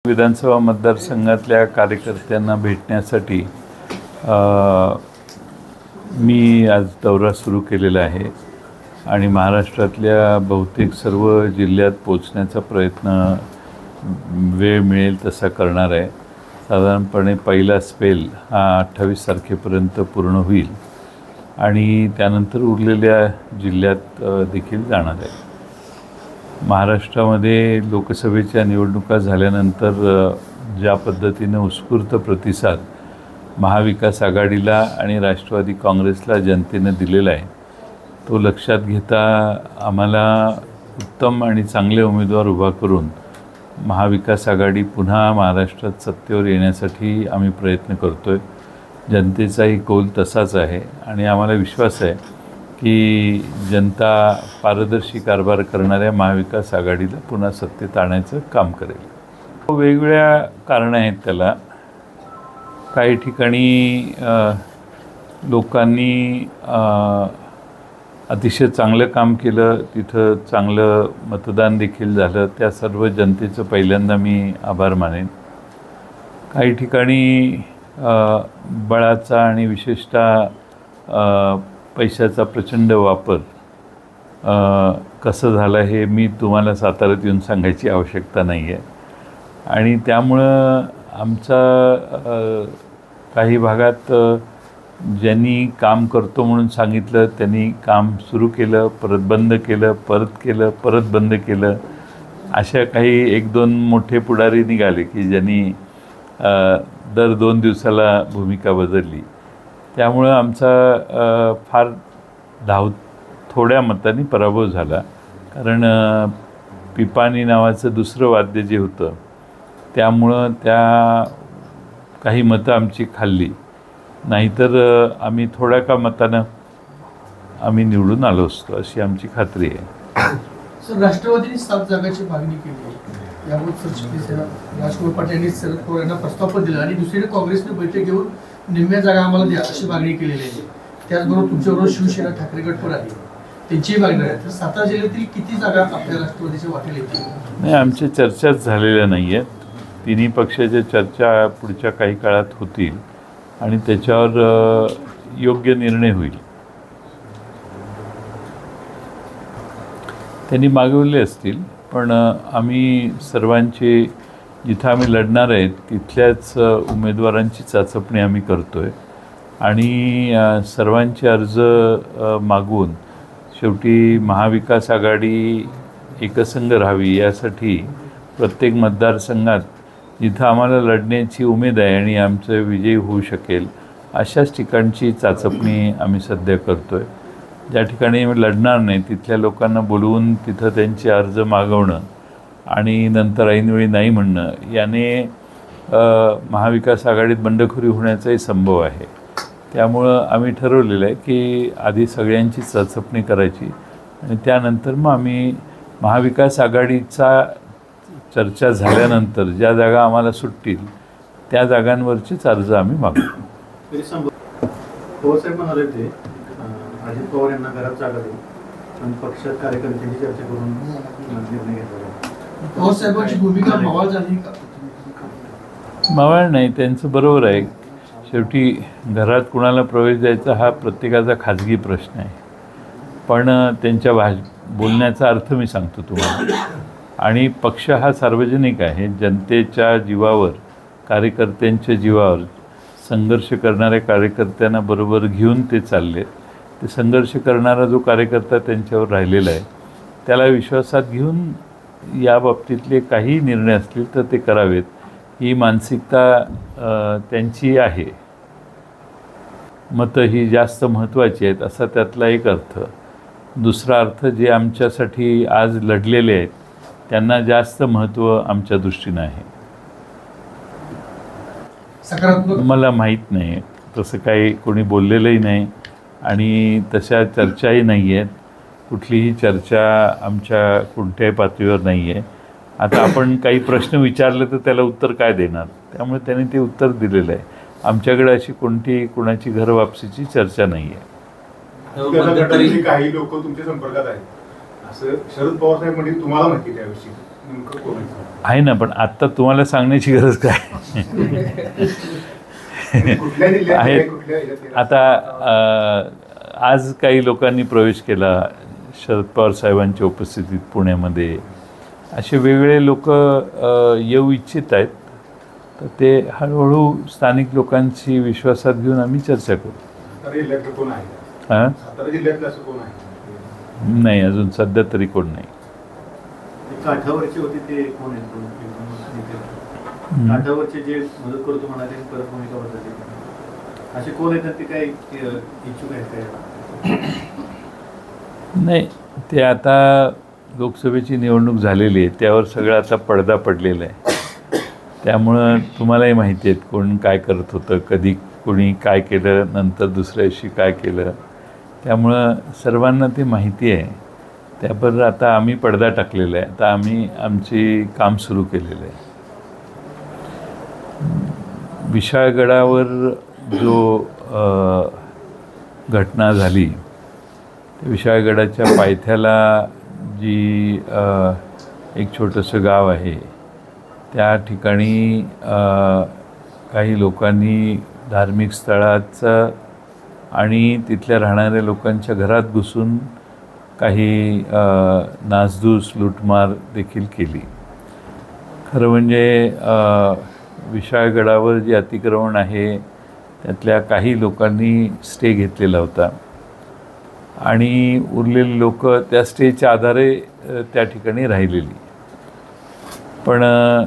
विधानसभा मतदारसंघातल्या कार्यकर्त्यांना भेटण्यासाठी मी आज दौरा सुरू केलेला आहे आणि महाराष्ट्रातल्या बहुतेक सर्व जिल्ह्यात पोहोचण्याचा प्रयत्न वेळ मिळेल तसा करणार आहे। साधारणपणे पहिला स्पेल हा 28 तारखेपर्यंत पूर्ण होईल आणि त्यानंतर उरलेल्या जिल्ह्यात देखील जाणार आहे। महाराष्ट्रामध्ये लोकसभेच्या निवडणुका झाल्यानंतर ज्या पद्धतीने उत्स्फूर्त प्रतिसाद महाविकास आघाडीला आणि राष्ट्रवादी काँग्रेसला जनतेने दिलेला आहे तो लक्षात घेता आम्हाला उत्तम आणि चांगले उमेदवार उभा करून महाविकास आघाडी पुन्हा महाराष्ट्रात सत्तेवर येण्यासाठी आम्ही प्रयत्न करतोय। जनतेचाही कौल तसाच आहे आणि आम्हाला विश्वास आहे की जनता पारदर्शी कारभार करणाऱ्या महाविकास आघाडीला पुन्हा सत्तेत आणायचं काम करेल। वेगवेगळ्या कारणं आहेत त्याला। काही ठिकाणी लोकांनी अतिशय चांगलं काम केलं, तिथं चांगलं मतदान देखील झालं, त्या सर्व जनतेचं पहिल्यांदा मी आभार मानेन। काही ठिकाणी बळाचा आणि विशेषतः पैशाचा प्रचंड वापर कसं झाला हे मी तुम्हाला साताऱ्यात येऊन सांगायची आवश्यकता नाही आहे आणि त्यामुळं आमचा काही भागात ज्यांनी काम करतो म्हणून सांगितलं त्यांनी काम सुरू केलं, परत बंद केलं, परत बंद केलं, अशा काही 1-2 मोठे पुढारी निघाले की ज्यांनी दर 2 दिवसाला भूमिका बदलली। त्यामुळं आमचा फार थोड्या मतांनी पराभव झाला, कारण पिपाणी नावाचं दुसरं वाद्य जे होतं त्यामुळं त्या काही मतं आमची खाल्ली, नाहीतर आम्ही थोड्या का मतानं आम्ही निवडून आलो असतो अशी आमची खात्री आहे। सर, राष्ट्रवादीने 7 जागांची मागणी केली यावर राजकुमार पाटील यांनी शरद पवार यांना प्रस्ताव पण दिला आणि दुसरीकडे काँग्रेसने बैठक घेऊन निम्म्या जागा आम्हाला द्या अशी मागणी केलेली आहे। त्याचबरोबर तुमच्याबरोबर शिवसेना ठाकरे गट पण आहे, त्यांचीही मागणी आहे। तर सातारा जिल्ह्यातील किती जागा आपल्या राष्ट्रवादीच्या वाटेल येतील? नाही, आमच्या चर्चाच झालेल्या नाही आहेत। तिन्ही पक्षाच्या चर्चा पुढच्या काही काळात होतील आणि त्याच्यावर योग्य निर्णय होईल। त्यांनी मागवले असतील, पण आम्ही सर्वांचे जिथं आम्ही लढणार आहेत तिथल्याच उमेदवारांची चाचपणी आम्ही करतोय आणि सर्वांचे अर्ज मागवून शेवटी महाविकास आघाडी एकसंघ राहावी यासाठी प्रत्येक मतदारसंघात जिथं आम्हाला लढण्याची उमेद आहे आणि आमचं विजयी होऊ शकेल अशाच ठिकाणची चाचपणी आम्ही सध्या करतोय। ज्या ठिकाणी आम्ही लढणार नाही तिथल्या लोकांना बोलवून तिथं त्यांचे अर्ज मागवणं आणि नंतर ऐनवेळी नाही म्हणणं याने महाविकास आघाडीत बंडखोरी होण्याचाही संभव आहे। त्यामुळं आम्ही ठरवलेलं आहे की आधी सगळ्यांची चाचपणी करायची आणि त्यानंतर मग आम्ही महाविकास आघाडीचा चर्चा झाल्यानंतर ज्या जागा आम्हाला सुटतील त्या जागांवरचेच अर्ज आम्ही मागू। पवारसाहेब म्हणाले ते अजित पवार यांना घरात जागा देऊ आणि पक्षात कार्यकर्त्यांची चर्चा करून निर्णय घेतला। पवारसाहेबांची भूमिका मवाळ झाली का? मवाळ नाही, त्यांचं बरोबर आहे। शेवटी घरात कुणाला प्रवेश द्यायचा हा प्रत्येकाचा खाजगी प्रश्न आहे, पण त्यांच्या बोलण्याचा अर्थ मी सांगतो तुम्हाला। आणि पक्ष हा सार्वजनिक आहे, जनतेच्या जीवावर कार्यकर्त्यांच्या जीवावर संघर्ष करणाऱ्या कार्यकर्त्यांना बरोबर घेऊन ते चालले। ते संघर्ष करणारा जो कार्यकर्ता त्यांच्यावर राहिलेला आहे त्याला विश्वासात घेऊन या बाबतीतले काही निर्णय असतील तर ते करावेत ही मानसिकता त्यांची आहे। मतं ही जास्त महत्त्वाची आहेत असा त्यातला एक अर्थ। दुसरा अर्थ जे आमच्यासाठी आज लढलेले आहेत त्यांना जास्त महत्त्व आमच्या दृष्टीनं आहे। मला माहीत नाही, तसं काही कोणी बोललेलंही नाही आणि तशा चर्चाही नाही आहेत। कुठलीही चर्चा आमच्या कोणत्याही पातळीवर नाही आहे। आता आपण काही प्रश्न विचारले तर त्याला उत्तर काय देणार, त्यामुळे त्यांनी ते उत्तर दिलेलं आहे। आमच्याकडे अशी कोणाची घर वापसीची चर्चा नाही आहे। काही लोक तुमच्या संपर्कात आहेत असं शरद पवार साहेब म्हणजे तुम्हाला माहिती त्याविषयी नेमकं कोण आहे ना, पण आत्ता तुम्हाला सांगण्याची गरज काय? कुठल्या जिल्ह्यात आहे, आहेत. कुठल्या ह्याच्यात? आता आज काही लोकांनी प्रवेश केला शरद पवार साहेबांच्या उपस्थितीत पुण्यामध्ये. असे वेगवेगळे लोक येऊ इच्छित आहेत, तर ते हळूहळू स्थानिक लोकांशी विश्वासात घेऊन आम्ही चर्चा करू. सातारा जिल्ह्यातलं कोण आहे? हां, सातारा जिल्ह्यातलं असं कोण आहे? नाही, अजून सध्या तरी कोण नाही. काठावरचे होते ते कोण आहेत? काठावरचे जे मदत करतो म्हणाले परत भूमिका बदलते, असे कोण आहेत? ते काय इच्छुक आहेत काय? नाही, ते आता लोकसभेची निवडणूक झालेली आहे, त्यावर सगळं आता पडदा पडलेला आहे. त्यामुळं तुम्हालाही माहिती आहेत कोण काय करत होतं, कधी कोणी काय केलं, नंतर दुसऱ्या दिवशी काय केलं. त्यामुळं सर्वांना ते माहिती आहे. त्याबरोबर आता आम्ही पडदा टाकलेला आहे. आता आम्ही आमची काम सुरू केलेलं आहे. विशाळगडावर जो घटना झाली, विशाळगडाच्या पायथ्याला जी एक छोटंसं गाव आहे, त्या ठिकाणी काही लोकांनी धार्मिक स्थळाचं आणि तिथल्या राहणाऱ्या लोकांच्या घरात घुसून काही नासधूस लूटमार देखील केली. खरं म्हणजे विशाळगडावर जे अतिक्रमण आहे त्यातल्या काही लोकांनी स्टे घेतलेला होता आणि उरलेले लोक त्या स्टेच्या आधारे त्या ठिकाणी राहिलेली. पण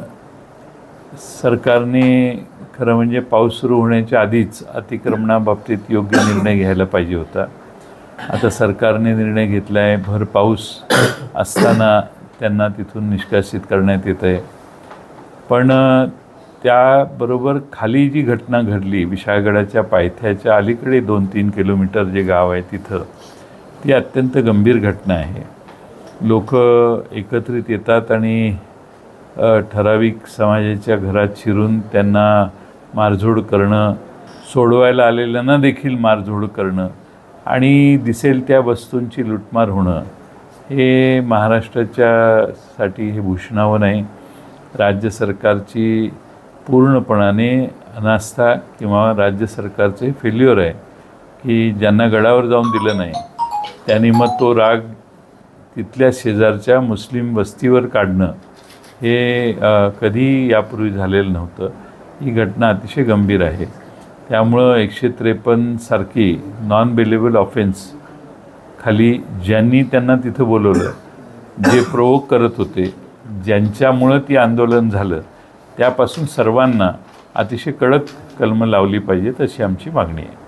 सरकारने खरं म्हणजे पाऊस सुरू होण्याच्या आधीच अतिक्रमणाबाबतीत योग्य निर्णय घ्यायला पाहिजे होता. आता सरकारने निर्णय घेतला आहे, भर पाऊस असताना त्यांना तिथून निष्कासित करण्यात येत आहे. पण त्याबरोबर खाली जी घटना घडली, विशाळगडाच्या पायथ्याच्या अलीकडे 2-3 किलोमीटर जे गाव आहे तिथं, ती अत्यंत गंभीर घटना आहे. लोक एकत्रित येतात आणि ठराविक समाजाच्या घरात शिरून त्यांना मारझोड करणं, सोडवायला आलेल्यांना देखील मारझोड करणं आणि दिसेल त्या वस्तूंची लूटमार होणं, हे महाराष्ट्राच्यासाठी हे भूषणावं नाही. राज्य सरकारची पूर्णपणाने अनास्था किंवा राज्य सरकारचं हे फेल्युअर आहे की ज्यांना गडावर जाऊन दिलं नाही त्यांनी मग तो राग तिथल्या शेजारच्या मुस्लिम वस्तीवर काढणं हे कधी यापूर्वी झालेलं नव्हतं. ही घटना अतिशय गंभीर आहे. त्यामुळं 153 सारखी नॉन बेलेबल ऑफेन्स खाली ज्यांनी त्यांना तिथं बोलवलं, जे प्रोवोक करत होते, ज्यांच्यामुळं ती आंदोलन झालं, त्यापासून सर्वांना अतिशय कडक कलमं लावली पाहिजेत अशी आमची मागणी आहे.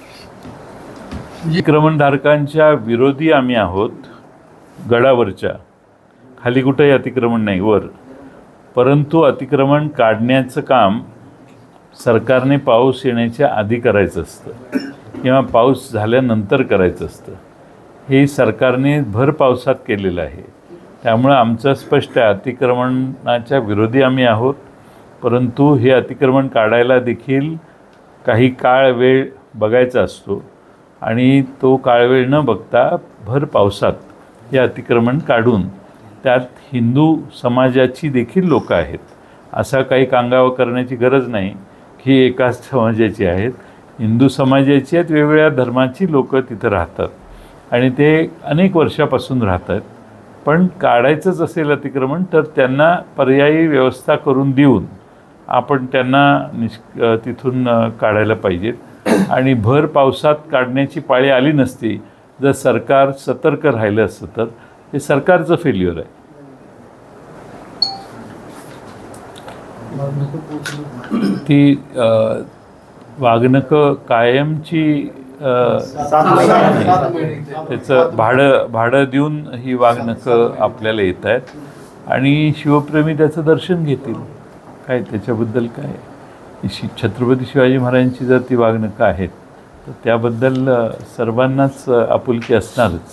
अतिक्रमणधारकांच्या विरोधी आम्ही आहोत. गडावरच्या खाली कुठंही अतिक्रमण नाही, वर. परंतु अतिक्रमण काढण्याचं काम सरकारने पाऊस येण्याच्या आधी करायचं असतं किंवा पाऊस झाल्यानंतर करायचं असतं. हे सरकारने भर पावसात केलेलं आहे. त्यामुळं आमचं स्पष्ट आहे, अतिक्रमणाच्या विरोधी आम्ही आहोत. परंतु हे अतिक्रमण काढायला देखील काही काळ वेळ बघायचा असतो आणि तो काळ वेळ न बघता भर पावसात हे अतिक्रमण काढून त्यात हिंदू समाजाची देखील लोकं आहेत. असा काही कांगावा करण्याची गरज नाही की एकाच समाजाची आहेत. हिंदू समाजाची आहेत, वेगवेगळ्या धर्माची लोकं तिथं राहतात आणि ते अनेक वर्षापासून राहतात. पण काढायचंच असेल अतिक्रमण तर त्यांना पर्यायी व्यवस्था करून देऊन आपण त्यांना तिथून काढायला पाहिजेत आणि भर पावसात काढण्याची पाळी आली नसती जर सरकार सतर्क राहिलं असतं तर. हे सरकारचं फेल्युअर आहे. ती वाघनकं कायमची त्याचं भाडं देऊन ही वाघनकं आपल्याला येत आहेत आणि शिवप्रेमी त्याचं दर्शन घेतील. काय त्याच्याबद्दल काय, छत्रपती शिवाजी महाराजांची जर ती वाघनकं आहेत तर त्याबद्दल सर्वांनाच आपुलकी असणारच.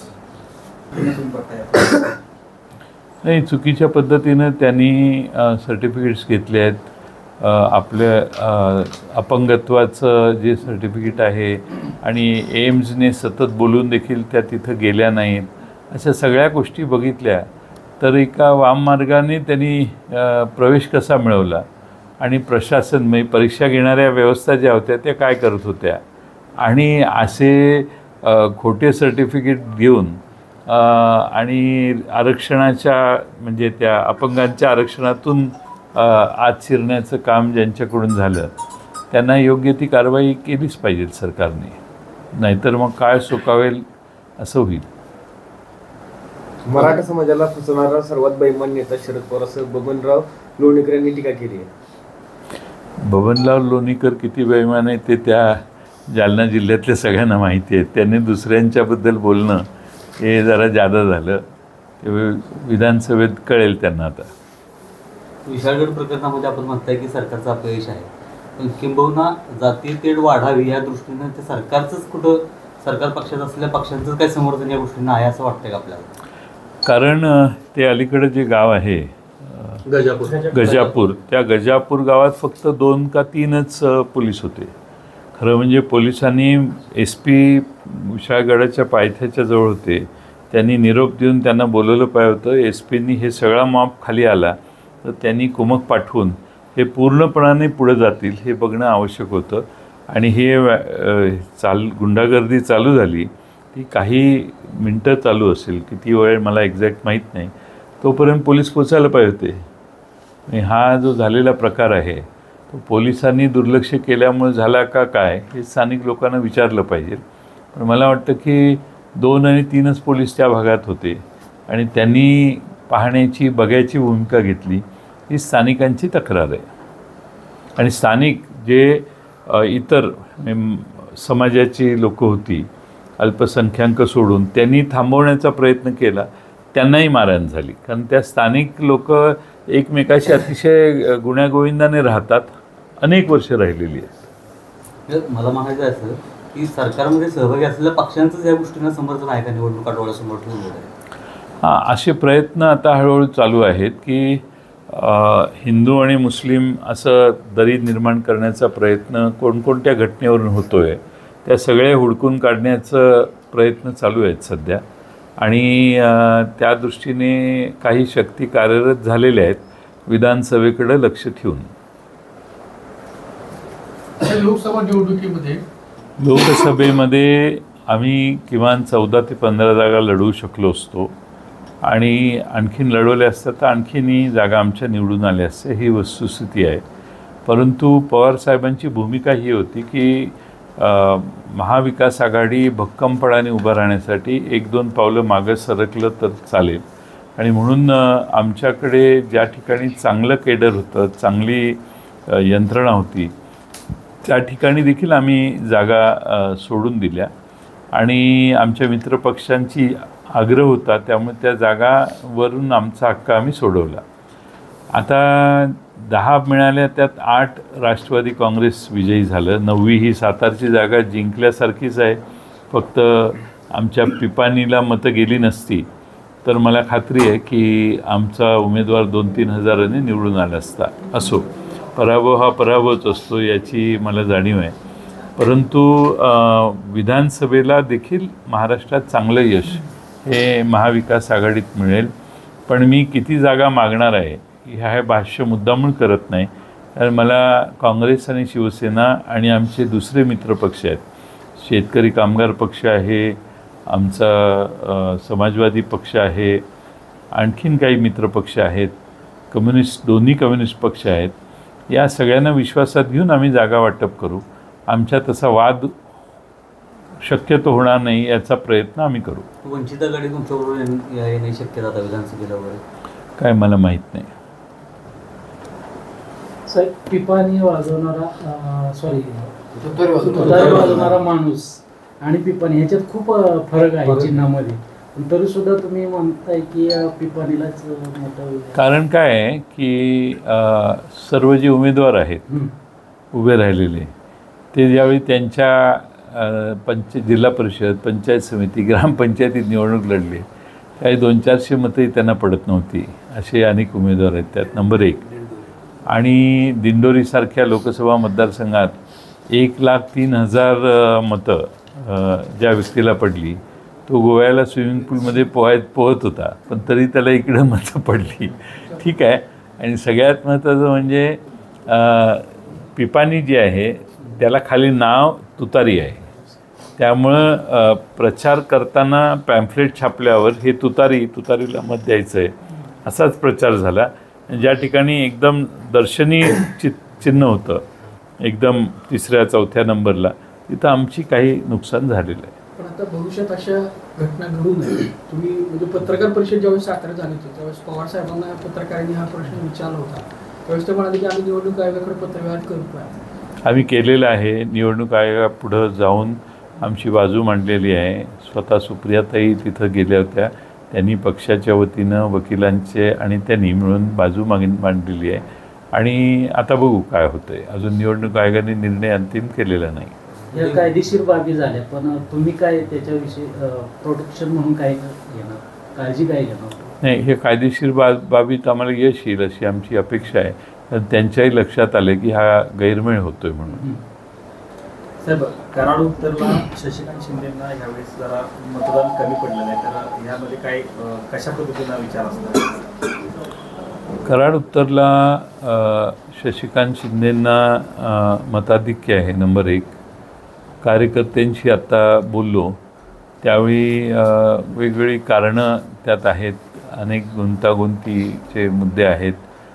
नाही, चुकीच्या पद्धतीनं त्यांनी सर्टिफिकेट्स घेतले आहेत. आपल्या अपंगत्वाचं जे सर्टिफिकेट आहे आणि एम्सने सतत बोलून देखील त्या तिथं गेल्या नाहीत. अशा सगळ्या गोष्टी बघितल्या तर एका वाममार्गाने त्यांनी प्रवेश कसा मिळवला आणि प्रशासन म्हणजे परीक्षा घेणाऱ्या व्यवस्था ज्या होत्या त्या काय करत होत्या आणि असे खोटे सर्टिफिकेट घेऊन आणि आरक्षणाच्या म्हणजे त्या अपंगांच्या आरक्षणातून आत शिरण्याचं काम ज्यांच्याकडून झालं त्यांना योग्य ती कारवाई केलीच पाहिजे सरकारने, नाहीतर मग काय सुकावेल असं होईल. मराठा समाजाला फसवणारा सर्वात बेईमान नेता शरद पवार असं बबनराव लोणीकर यांनी टीका केली आहे. बबनराव लोणीकर किती बेईमान आहे ते त्या जालना जिल्ह्यातल्या सगळ्यांना माहिती आहे. त्यांनी दुसऱ्यांच्याबद्दल बोलणं हे जरा जादा झालं. ते विधानसभेत कळेल त्यांना. आता विशाळगड प्रकरणामध्ये आपण म्हणताय की सरकारचं अपयश आहे, पण किंबहुना जातीय तेढ वाढावी या दृष्टीनं ते सरकारचंच कुठं सरकार पक्षात असलेल्या पक्षांचं काय समर्थन या गोष्टींना आहे असं वाटतंय का आपल्याला? कारण ते अलीकडे जे गाव आहे गजापूर, त्या गजापूर गावात फक्त 2 का 3च पोलीस होते. खरं म्हणजे पोलिसांनी SP विशाळगडाच्या पायथ्याच्या जवळ होते, त्यांनी निरोप देऊन त्यांना बोलवलं पाहिजे होतं. SPनी हे सगळा मॉब खाली आला तर त्यांनी कुमक पाठवून हे पूर्णपणाने पुढे जातील हे बघणं आवश्यक होतं. आणि हे गुंडागर्दी चालू झाली ती काही मिनटं चालू असेल, किती वेळ मला एक्झॅक्ट माहीत नाही, तोपर्यंत पोलीस पोचायला पाहिजे होते. आणि हा जो झालेला प्रकार आहे तो पोलिसांनी दुर्लक्ष केल्यामुळे झाला का काय हे स्थानिक लोकांना विचारलं पाहिजे. पण मला वाटतं की 2 आणि 3च पोलीस त्या भागात होते आणि त्यांनी पाहण्याची बघायची भूमिका घेतली. ही स्थानिकांची तक्रार आहे. आणि स्थानिक जे इतर समाजाची लोकं होती अल्पसंख्याक सोडून त्यांनी थांबवण्याचा प्रयत्न केला, त्यांनाही मारहाण झाली. कारण त्या स्थानिक लोक एकमेकाशी अतिशय गुण्यागोविंदाने राहतात, अनेक वर्ष राहिलेली आहेत. मला म्हणायचं आहे असं की सरकारमध्ये सहभागी असलेल्या पक्षांचंच या गोष्टींना समर्थन आहे का निवडणुका डोळ्यासमोर ठेवून? हां, असे प्रयत्न आता हळूहळू चालू आहेत की हिंदू आणि मुस्लिम असं दरी निर्माण करण्याचा प्रयत्न कोणकोणत्या घटनेवरून होतो आहे त्या सगळ्या हुडकून काढण्याचं प्रयत्न चालू आहेत सध्या. आणि त्या दृष्टीने काही शक्ती कार्यरत झालेल्या आहेत विधानसभेकडे लक्ष ठेवून. लोकसभा निवडणुकीमध्ये लोकसभेमध्ये आम्ही किमान 14 ते 15 जागा लढवू शकलो असतो आणि आणखीन लढवल्या असत्या तर आणखीनही जागा आमच्या निवडून आल्या असत्या, ही वस्तुस्थिती आहे. परंतु पवारसाहेबांची भूमिका ही होती की महाविकास आघाडी भक्कमपणाने उभं राहण्यासाठी 1-2 पावलं मागं सरकलं तर चालेल. आणि म्हणून आमच्याकडे ज्या ठिकाणी चांगलं केडर होतं, चांगली यंत्रणा होती, त्या ठिकाणी देखील आम्ही जागा सोडून दिल्या. आणि आमच्या मित्रपक्षांची आग्रह होता त्यामुळे त्या जागावरून आमचा हक्क आम्ही सोडवला. आता 10 मिळाल्या, त्यात 8 राष्ट्रवादी काँग्रेस विजयी झालं. 9वी ही सातारची जागा जिंकल्यासारखीच आहे. फक्त आमच्या पिपानीला मतं गेली नसती तर मला खात्री आहे की आमचा उमेदवार 2-3 हजारांनी निवडून आला असता. असो, पराभव हा पराभवच असतो याची मला जाणीव आहे. परंतु विधानसभेला देखील महाराष्ट्रात चांगलं यश हे महाविकास आघाडीत मिळेल. पण मी किती जागा मागणार आहे ह्या भाष्य मुद्दामून करत नाही, कारण मला काँग्रेस आणि शिवसेना आणि आमचे दुसरे मित्रपक्ष आहेत, शेतकरी कामगार पक्ष आहे, आमचा समाजवादी पक्ष आहे, आणखीन काही मित्रपक्ष आहेत, दोन्ही कम्युनिस्ट पक्ष आहेत, या सगळ्यांना विश्वासात घेऊन आम्ही जागा वाटप करू. आमच्या तसा वाद शक्यतो होणार नाही याचा प्रयत्न आम्ही करू. वंचित आघाडी तुमच्याबरोबर येणे शक्यता आता विधानसभेला वगैरे काय मला माहीत नाही. साहेब, पिपाणी वाजवणारा तुतारी वाजवणारा माणूस आणि पिपाणी ह्याच्यात खूप फरक आहे चिन्हामध्ये, पण तरी सुद्धा तुम्ही म्हणताय की पिपाणीलाच मोठं. कारण काय आहे की सर्व जे उमेदवार आहेत उभे राहिलेले ते ज्यावेळी त्यांच्या जिल्हा परिषद, पंचायत समिती, ग्रामपंचायतीत निवडणूक लढली काही 200-400 मतंही त्यांना पडत नव्हती. असे अनेक उमेदवार आहेत त्यात. नंबर 1. आणि दिंडोरीसारख्या लोकसभा मतदारसंघात 1,03,000 मतं ज्या व्यक्तीला पडली तो गोव्याला स्विमिंग पूलमध्ये पोहत होता, पण तरी त्याला इकडं मतं पडली. ठीक आहे. आणि सगळ्यात महत्त्वाचं म्हणजे पिपाणी जे आहे त्याला खाली नाव तुतारी आहे. त्यामुळं प्रचार करताना पॅम्फलेट छापल्यावर हे तुतारीला मत द्यायचं आहे असाच प्रचार झाला. ज्या ठिकाणी एकदम दर्शनी चिन्ह होतं एकदम 3-4 नंबरला, तिथं आमची काही नुकसान झालेलं आहे. पण आता भविष्यात अशा घटना घडू नये. तुम्ही म्हणजे पत्रकार परिषद ज्यावेळेस सातारा झाली होती त्यावेळेस पवार साहेबांना पत्रकारांनी हा प्रश्न विचारला होता. त्यावेळेस ते म्हणाले की आम्ही निवडणूक आयोगाकडे पत्रव्यवहार करतोय. आम्ही केलेलं आहे. निवडणूक आयोगापुढं जाऊन आमची बाजू मांडलेली आहे. स्वतः सुप्रियाताई तिथं गेल्या होत्या. त्यांनी पक्षाच्या वतीनं वकिलांचे आणि त्यांनी मिळून बाजू मांडलेली आहे. आणि आता बघू काय होतं आहे. अजून निवडणूक आयोगाने निर्णय अंतिम केलेला नाही. या कायदेशीर बाबी झाल्या, पण तुम्ही काय त्याच्याविषयी प्रोटेक्शन म्हणून काय घेणार, काळजी काय घेणार? नाही, हे कायदेशीर बाबीत आम्हाला यश येईल अशी आमची अपेक्षा आहे. कारण त्यांच्याही लक्षात आलं की हा गैरमेळ होतोय म्हणून. साहेब, कराड उत्तरला शशिकांत शिंदेंना यावेळेस जरा मतदान कमी पडलेलं आहे, तर यामध्ये काय कशा पद्धतीचा विचार असणार? कराड उत्तरला शशिकांत शिंदेंना मताधिक्य आहे. नंबर 1. कार्यकर्त्यांशी आता बोललो त्यावेळी वेगवेगळी कारणं त्यात आहेत. अनेक गुंतागुंतीचे मुद्दे आहेत.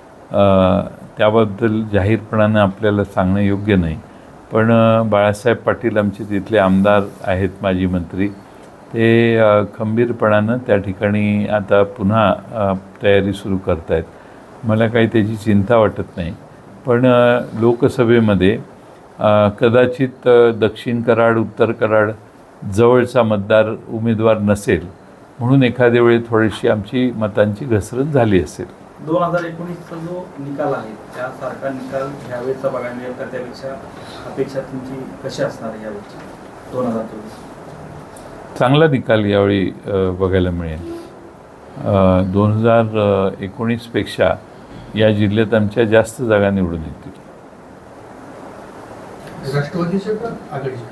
त्याबद्दल जाहीरपणानं आपल्याला सांगणं योग्य नाही. पण बाळासाहेब पाटील आमचे तिथले आमदार आहेत, माजी मंत्री, ते खंबीरपणानं त्या ठिकाणी आता पुन्हा तयारी सुरू करत आहेत. मला काही त्याची चिंता वाटत नाही. पण लोकसभेमध्ये कदाचित दक्षिण कराड, उत्तर कराड जवळचा उमेदवार नसेल म्हणून एखाद्या वेळी थोडीशी आमची मतांची घसरण झाली असेल. 2019चा जो निकाल आहे त्यासारखा निकाल ह्यावेळेचा बघायला मिळेल का? त्यापेक्षा अपेक्षा तुमची कशी असणार यावेळी 2024? चांगला निकाल यावेळी बघायला मिळेल. 2019पेक्षा या जिल्ह्यात आमच्या जास्त जागा निवडून येतील. राष्ट्रवादीच्या का आघाडीच्या?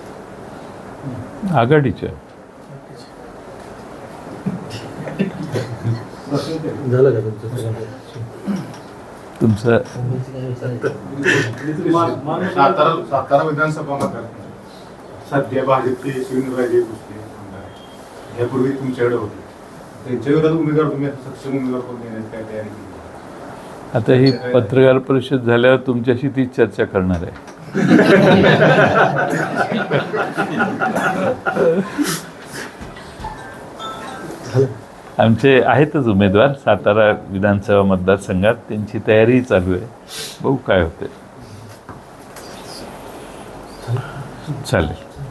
आघाडीच्या. झालं का तुमचं? सातारा विधानसभा मतदार सध्या भाजपचे शिवराजे भोसले आमदार आहे. यापूर्वी तुमच्याकडे होते. त्यांच्या विरोधात उमेदवार तुम्ही सक्षम उमेदवार कोण देण्याची काय तयारी केली? आता ही पत्रकार परिषद झाल्यावर तुमच्याशी तीच चर्चा करणार आहे. आमचे आहेतच उमेदवार सातारा विधानसभा मतदारसंघात. त्यांची तयारीही चालू आहे. बघू काय होते. चालेल.